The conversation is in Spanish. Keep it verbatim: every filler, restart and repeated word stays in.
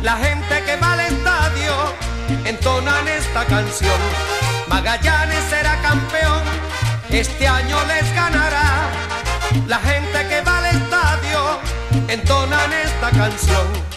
La gente que va al estadio entonan esta canción. Magallanes será campeón, este año les ganará. La gente que va al estadio entonan esta canción.